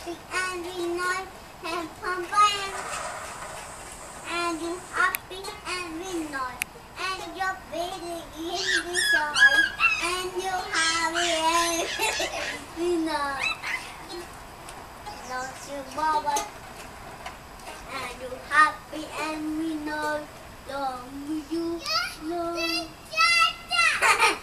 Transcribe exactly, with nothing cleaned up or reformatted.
happy and we know have fun and you happy and we know and you're feeling in the joy and you happy and we know don't you bother and you happy and we know long you know